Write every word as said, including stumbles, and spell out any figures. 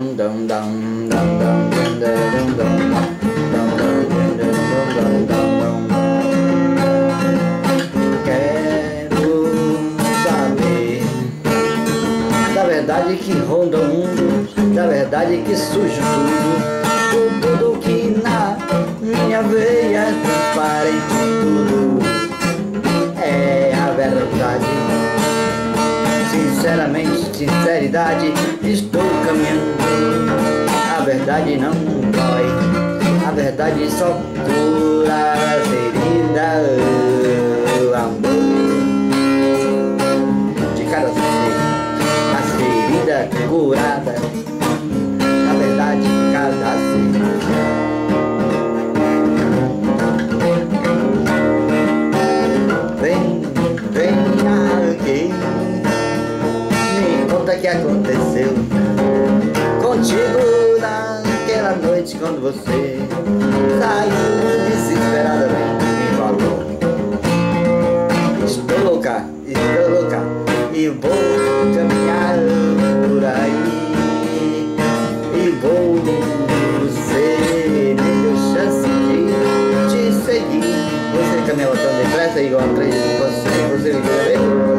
verdade que ronda o mundo, da verdade que surge tudo, tudo que na minha veia é transparente, tudo é a verdade. Sinceramente, sinceridade, estou caminhando. A verdade não dói, a verdade só cura as feridas, o amor de cada ser, as feridas curadas, a verdade de cada ser. Vem, vem alguém, me conta o que aconteceu contigo naquela noite quando você saiu desesperadamente e me falou: estou louca, estou louca e vou caminhar por aí e vou, você me deu chance de te seguir. Você caminhava tão depressa e eu atrás de você, você me deu